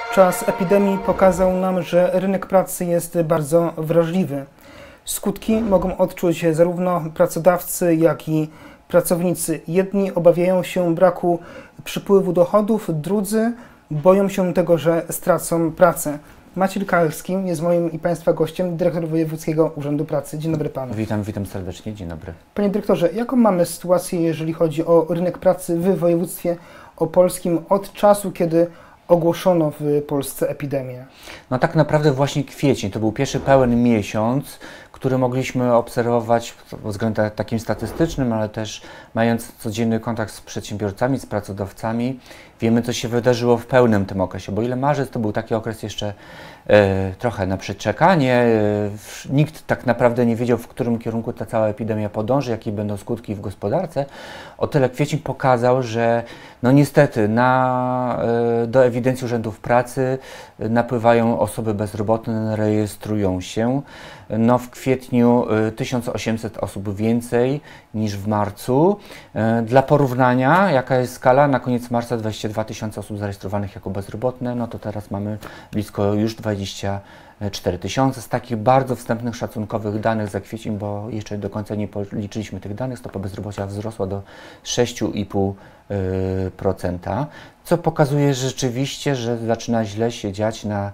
Czas epidemii pokazał nam, że rynek pracy jest bardzo wrażliwy. Skutki mogą odczuć zarówno pracodawcy, jak i pracownicy. Jedni obawiają się braku przypływu dochodów, drudzy boją się tego, że stracą pracę. Maciej Kalski jest moim i Państwa gościem, dyrektor Wojewódzkiego Urzędu Pracy. Dzień dobry Panu. Witam serdecznie, dzień dobry. Panie dyrektorze, jaką mamy sytuację, jeżeli chodzi o rynek pracy w województwie opolskim od czasu, kiedy ogłoszono w Polsce epidemię? No tak naprawdę właśnie kwiecień to był pierwszy pełen miesiąc, który mogliśmy obserwować pod względem takim statystycznym, ale też mając codzienny kontakt z przedsiębiorcami, z pracodawcami, wiemy, co się wydarzyło w pełnym tym okresie, bo ile marzec to był taki okres jeszcze trochę na przeczekanie, nikt tak naprawdę nie wiedział, w którym kierunku ta cała epidemia podąży, jakie będą skutki w gospodarce. O tyle kwiecień pokazał, że no niestety do ewidencji urzędów pracy napływają osoby bezrobotne, rejestrują się. No w kwietniu 1800 osób więcej niż w marcu. Dla porównania, jaka jest skala? Na koniec marca 22 000 osób zarejestrowanych jako bezrobotne, no to teraz mamy blisko już 24 000. Z takich bardzo wstępnych, szacunkowych danych za kwiecień, bo jeszcze do końca nie policzyliśmy tych danych, stopa bezrobocia wzrosła do 6,5%, co pokazuje rzeczywiście, że zaczyna źle się dziać na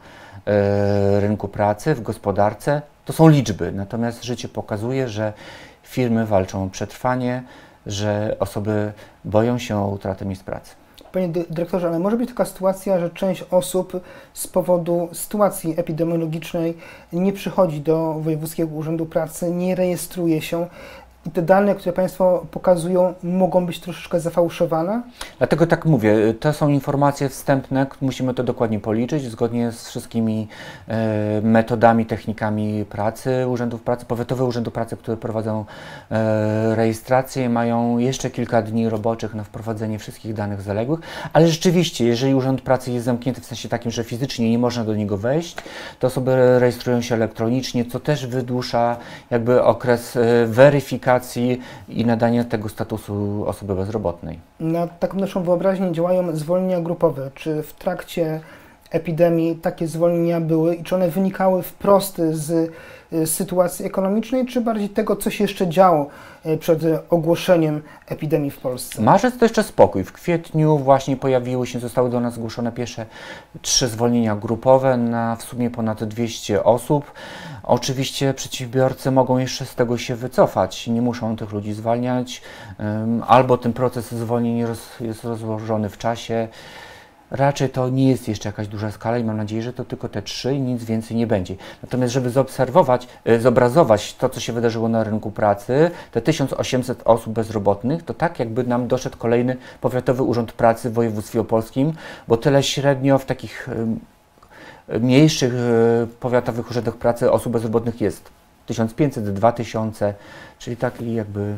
rynku pracy, w gospodarce. To są liczby, natomiast życie pokazuje, że firmy walczą o przetrwanie, że osoby boją się o utratę miejsc pracy. Panie dyrektorze, ale może być taka sytuacja, że część osób z powodu sytuacji epidemiologicznej nie przychodzi do Wojewódzkiego Urzędu Pracy, nie rejestruje się i te dane, które Państwo pokazują, mogą być troszeczkę zafałszowane? Dlatego tak mówię, to są informacje wstępne, musimy to dokładnie policzyć, zgodnie z wszystkimi metodami, technikami pracy, urzędów pracy, powiatowe urzędy pracy, które prowadzą rejestrację, mają jeszcze kilka dni roboczych na wprowadzenie wszystkich danych zaległych, ale rzeczywiście, jeżeli urząd pracy jest zamknięty w sensie takim, że fizycznie nie można do niego wejść, to osoby rejestrują się elektronicznie, co też wydłuża jakby okres weryfikacji i nadania tego statusu osoby bezrobotnej. Na taką naszą wyobraźnię działają zwolnienia grupowe. Czy w trakcie epidemii takie zwolnienia były i czy one wynikały wprost z sytuacji ekonomicznej, czy bardziej tego, co się jeszcze działo przed ogłoszeniem epidemii w Polsce? Marzec to jeszcze spokój. W kwietniu właśnie zostały do nas zgłoszone pierwsze 3 zwolnienia grupowe na w sumie ponad 200 osób. Oczywiście przedsiębiorcy mogą jeszcze z tego się wycofać, nie muszą tych ludzi zwalniać, albo ten proces zwolnień jest rozłożony w czasie. Raczej to nie jest jeszcze jakaś duża skala i mam nadzieję, że to tylko te 3 i nic więcej nie będzie. Natomiast żeby zobrazować to, co się wydarzyło na rynku pracy, te 1800 osób bezrobotnych, to tak jakby nam doszedł kolejny powiatowy urząd pracy w województwie opolskim, bo tyle średnio w takich mniejszych powiatowych urzędach pracy osób bezrobotnych jest 1500, 2000, czyli taki jakby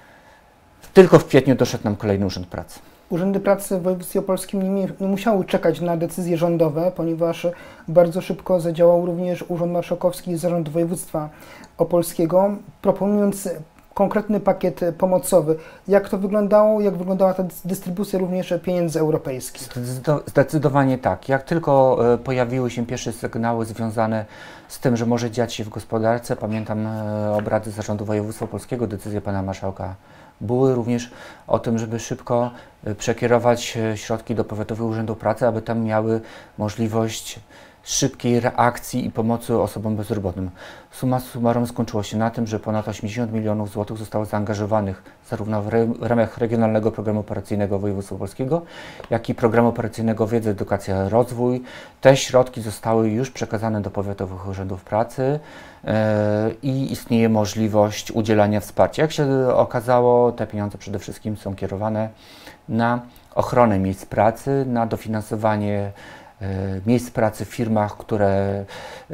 tylko w kwietniu doszedł nam kolejny urząd pracy. Urzędy pracy w województwie opolskim nie musiały czekać na decyzje rządowe, ponieważ bardzo szybko zadziałał również Urząd Marszałkowski i Zarząd Województwa Opolskiego, proponując konkretny pakiet pomocowy. Jak to wyglądało? Jak wyglądała ta dystrybucja również pieniędzy europejskich? Zdecydowanie tak. Jak tylko pojawiły się pierwsze sygnały związane z tym, że może dziać się w gospodarce, pamiętam obrady Zarządu Województwa Opolskiego, decyzję pana marszałka były również o tym, żeby szybko przekierować środki do powiatowych urzędów pracy, aby tam miały możliwość szybkiej reakcji i pomocy osobom bezrobotnym. Summa summarum skończyło się na tym, że ponad 80 milionów złotych zostało zaangażowanych zarówno w ramach Regionalnego Programu Operacyjnego Województwa Opolskiego, jak i Programu Operacyjnego Wiedza, Edukacja, Rozwój. Te środki zostały już przekazane do powiatowych urzędów pracy i istnieje możliwość udzielania wsparcia. Jak się okazało, te pieniądze przede wszystkim są kierowane na ochronę miejsc pracy, na dofinansowanie miejsc pracy w firmach, które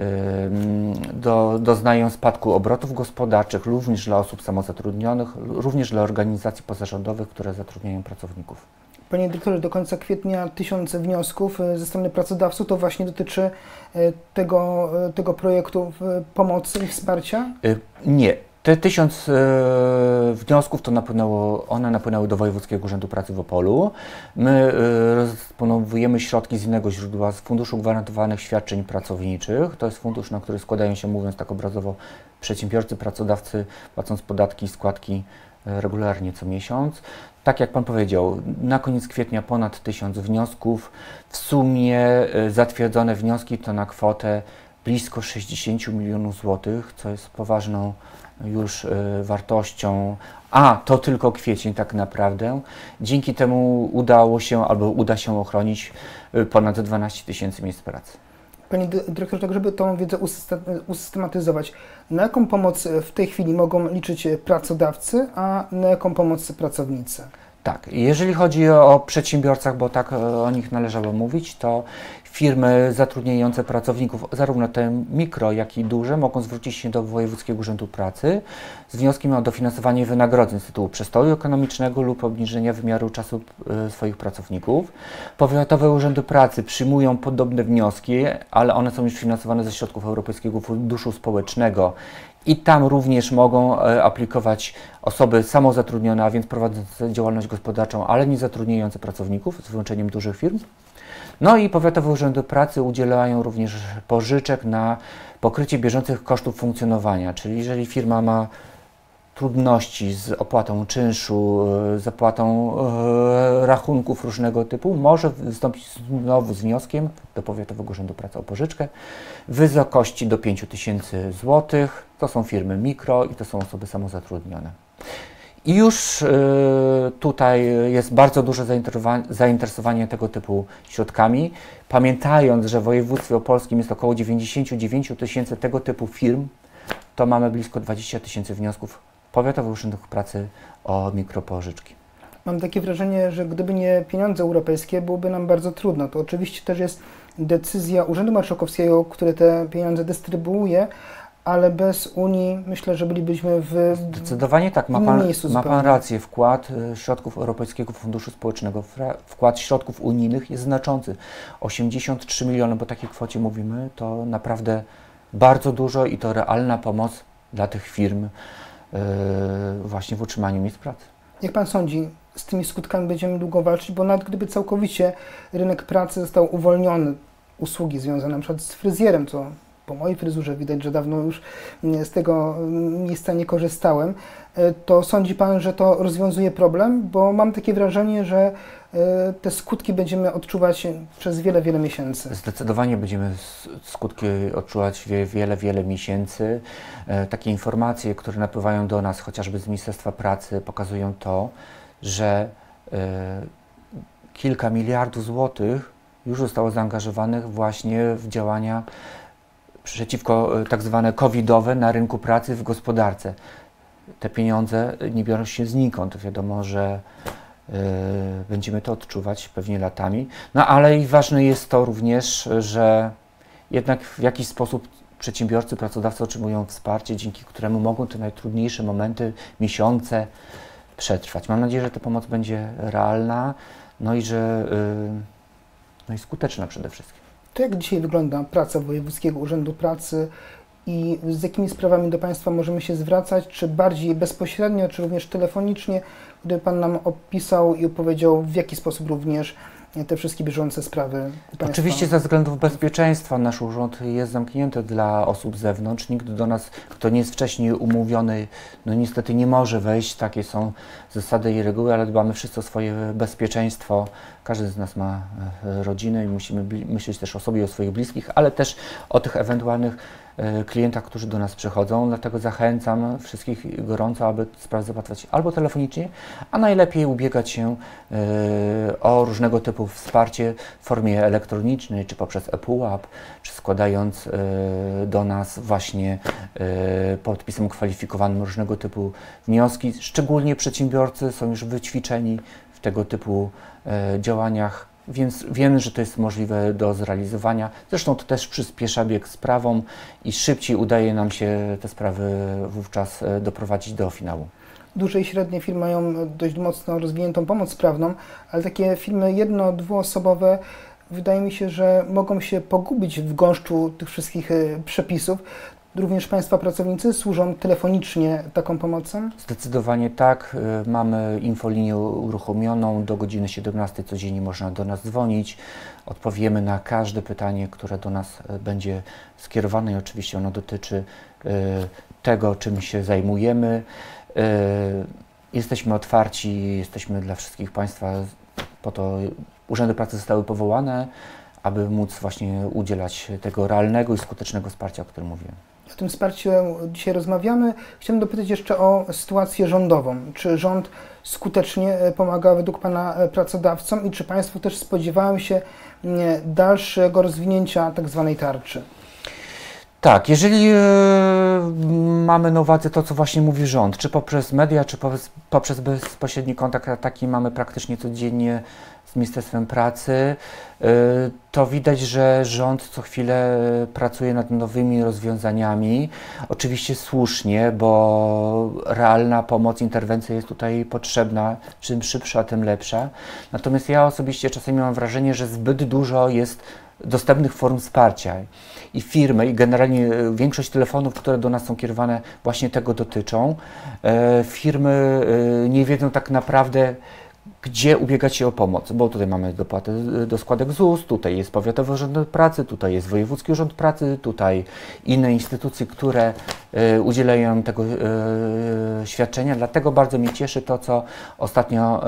doznają spadku obrotów gospodarczych, również dla osób samozatrudnionych, również dla organizacji pozarządowych, które zatrudniają pracowników. Panie dyrektorze, do końca kwietnia 1000 wniosków ze strony pracodawców. To właśnie dotyczy tego projektu pomocy i wsparcia? Nie. Te 1000 wniosków one napłynęły do Wojewódzkiego Urzędu Pracy w Opolu. My rozdysponowujemy środki z innego źródła, z Funduszu Gwarantowanych Świadczeń Pracowniczych. To jest fundusz, na który składają się, mówiąc tak obrazowo, przedsiębiorcy, pracodawcy, płacąc podatki i składki regularnie co miesiąc. Tak jak Pan powiedział, na koniec kwietnia ponad 1000 wniosków. W sumie zatwierdzone wnioski to na kwotę blisko 60 milionów złotych, co jest poważną już wartością, a to tylko kwiecień tak naprawdę. Dzięki temu udało się albo uda się ochronić ponad 12 000 miejsc pracy. Panie dyrektorze, tak żeby tą wiedzę usystematyzować, na jaką pomoc w tej chwili mogą liczyć pracodawcy, a na jaką pomoc pracownicy? Tak, jeżeli chodzi o przedsiębiorcach, bo tak o nich należało mówić, to firmy zatrudniające pracowników, zarówno te mikro, jak i duże, mogą zwrócić się do Wojewódzkiego Urzędu Pracy z wnioskiem o dofinansowanie wynagrodzeń z tytułu przestoju ekonomicznego lub obniżenia wymiaru czasu swoich pracowników. Powiatowe Urzędy Pracy przyjmują podobne wnioski, ale one są już finansowane ze środków Europejskiego Funduszu Społecznego. I tam również mogą aplikować osoby samozatrudnione, a więc prowadzące działalność gospodarczą, ale nie zatrudniające pracowników, z wyłączeniem dużych firm. No i powiatowe urzędy pracy udzielają również pożyczek na pokrycie bieżących kosztów funkcjonowania, czyli jeżeli firma ma trudności z opłatą czynszu, z opłatą rachunków różnego typu, może wystąpić znowu z wnioskiem do Powiatowego Urzędu Pracy o pożyczkę w wysokości do 5000 zł. To są firmy mikro i to są osoby samozatrudnione. I już tutaj jest bardzo duże zainteresowanie tego typu środkami. Pamiętając, że w województwie opolskim jest około 99 000 tego typu firm, to mamy blisko 20 000 wniosków Powiatowych Urzędów Pracy o mikropożyczki. Mam takie wrażenie, że gdyby nie pieniądze europejskie, byłoby nam bardzo trudno. To oczywiście też jest decyzja Urzędu Marszałkowskiego, który te pieniądze dystrybuuje, ale bez Unii myślę, że bylibyśmy w Zdecydowanie tak, ma pan rację. Wkład środków Europejskiego Funduszu Społecznego, wkład środków unijnych jest znaczący. 83 miliony, bo o takiej kwocie mówimy, to naprawdę bardzo dużo i to realna pomoc dla tych firm właśnie w utrzymaniu miejsc pracy. Jak Pan sądzi, z tymi skutkami będziemy długo walczyć, bo nawet gdyby całkowicie rynek pracy został uwolniony, usługi związane na przykład z fryzjerem, co po mojej fryzurze widać, że dawno już z tego miejsca nie korzystałem, to sądzi Pan, że to rozwiązuje problem? Bo mam takie wrażenie, że te skutki będziemy odczuwać przez wiele, wiele miesięcy. Zdecydowanie będziemy skutki odczuwać wiele miesięcy. Takie informacje, które napływają do nas chociażby z Ministerstwa Pracy, pokazują to, że kilka miliardów złotych już zostało zaangażowanych właśnie w działania przeciwko tak zwane covidowe na rynku pracy w gospodarce. Te pieniądze nie biorą się znikąd. Wiadomo, że będziemy to odczuwać pewnie latami. No ale i ważne jest to również, że jednak w jakiś sposób przedsiębiorcy, pracodawcy otrzymują wsparcie, dzięki któremu mogą te najtrudniejsze momenty, miesiące przetrwać. Mam nadzieję, że ta pomoc będzie realna, no i że no i skuteczna przede wszystkim. To jak dzisiaj wygląda praca Wojewódzkiego Urzędu Pracy i z jakimi sprawami do Państwa możemy się zwracać, czy bardziej bezpośrednio, czy również telefonicznie, gdyby Pan nam opisał i opowiedział, w jaki sposób również te wszystkie bieżące sprawy Państwa. Oczywiście ze względów bezpieczeństwa nasz urząd jest zamknięty dla osób z zewnątrz. Nikt do nas, kto nie jest wcześniej umówiony, no niestety nie może wejść. Takie są zasady i reguły, ale dbamy wszyscy o swoje bezpieczeństwo. Każdy z nas ma rodzinę i musimy myśleć też o sobie i o swoich bliskich, ale też o tych ewentualnych klientach, którzy do nas przychodzą. Dlatego zachęcam wszystkich gorąco, aby sprawy załatwiać albo telefonicznie, a najlepiej ubiegać się o różnego typu wsparcie w formie elektronicznej, czy poprzez ePUAP, czy składając do nas właśnie podpisem kwalifikowanym różnego typu wnioski. Szczególnie przedsiębiorcy są już wyćwiczeni w tego typu działaniach, więc wiemy, że to jest możliwe do zrealizowania. Zresztą to też przyspiesza bieg sprawom i szybciej udaje nam się te sprawy wówczas doprowadzić do finału. Duże i średnie firmy mają dość mocno rozwiniętą pomoc prawną, ale takie firmy jedno-, dwuosobowe wydaje mi się, że mogą się pogubić w gąszczu tych wszystkich przepisów. Również Państwa pracownicy służą telefonicznie taką pomocą? Zdecydowanie tak. Mamy infolinię uruchomioną. Do godziny 17 codziennie można do nas dzwonić. Odpowiemy na każde pytanie, które do nas będzie skierowane i oczywiście ono dotyczy tego, czym się zajmujemy. Jesteśmy otwarci, jesteśmy dla wszystkich Państwa, po to urzędy pracy zostały powołane, aby móc właśnie udzielać tego realnego i skutecznego wsparcia, o którym mówiłem. O tym wsparciu dzisiaj rozmawiamy. Chciałbym dopytać jeszcze o sytuację rządową. Czy rząd skutecznie pomaga według Pana pracodawcom i czy Państwo też spodziewają się dalszego rozwinięcia tak zwanej tarczy? Tak, jeżeli mamy na uwadze to, co właśnie mówi rząd, czy poprzez media, czy poprzez bezpośredni kontakt, taki mamy praktycznie codziennie z Ministerstwem Pracy, to widać, że rząd co chwilę pracuje nad nowymi rozwiązaniami. Oczywiście słusznie, bo realna pomoc, interwencja jest tutaj potrzebna. Czym szybsza, tym lepsza. Natomiast ja osobiście czasami mam wrażenie, że zbyt dużo jest dostępnych form wsparcia i firmy, i generalnie większość telefonów, które do nas są kierowane, właśnie tego dotyczą. Firmy nie wiedzą tak naprawdę, gdzie ubiegać się o pomoc, bo tutaj mamy dopłaty do składek ZUS, tutaj jest Powiatowy Urząd Pracy, tutaj jest Wojewódzki Urząd Pracy, tutaj inne instytucje, które udzielają tego świadczenia. Dlatego bardzo mnie cieszy to, co ostatnio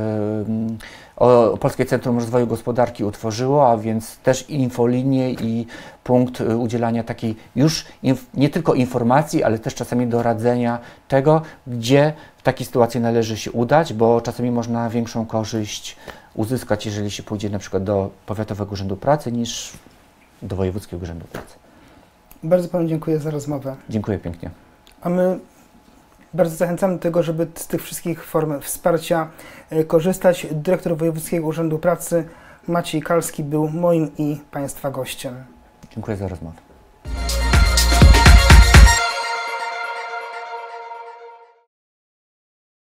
Polskie Centrum Rozwoju Gospodarki utworzyło, a więc też infolinię i punkt udzielania takiej już nie tylko informacji, ale też czasami doradzenia tego, gdzie w takiej sytuacji należy się udać, bo czasami można większą korzyść uzyskać, jeżeli się pójdzie na przykład do Powiatowego Urzędu Pracy niż do Wojewódzkiego Urzędu Pracy. Bardzo Panu dziękuję za rozmowę. Dziękuję pięknie. A my bardzo zachęcamy do tego, żeby z tych wszystkich form wsparcia korzystać. Dyrektor Wojewódzkiego Urzędu Pracy Maciej Kalski był moim i Państwa gościem. Dziękuję za rozmowę.